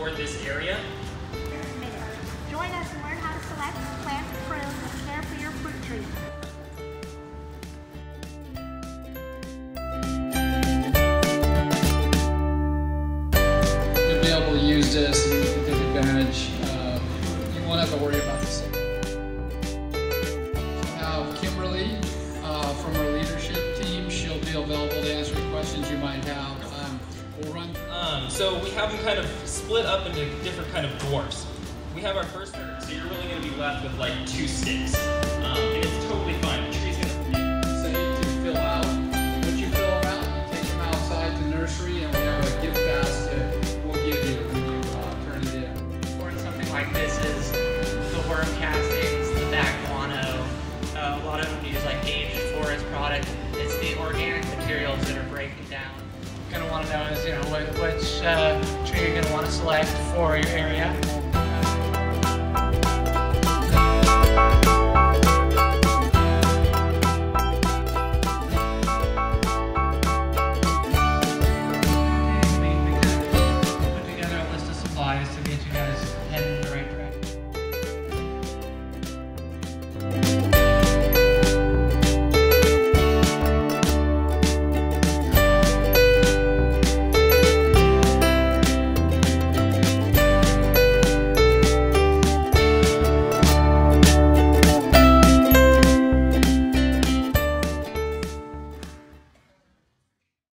for this area. Join us and learn how to select, plant, prune, and care for your fruit trees. You'll be able to use this and you can take advantage. You won't have to worry about this. Now, Kimberly from our leadership team, she'll be available to answer questions you might have. We'll run. So we have them kind of split up into different kind of dwarfs. We have our first third, so you're really going to be left with like 2 sticks. And it's totally fine. The tree's going to Say to fill out. Once you fill them out, you take them outside to nursery, and we have a gift basket we'll give you when you turn it in. Or something like this is the worm castings, the back guano. A lot of them use like aged forest product. It's the organic materials that are breaking down. You're going to want to know is which tree you're going to want to select for your area. We kind of put together a list of supplies to get you guys headed in the right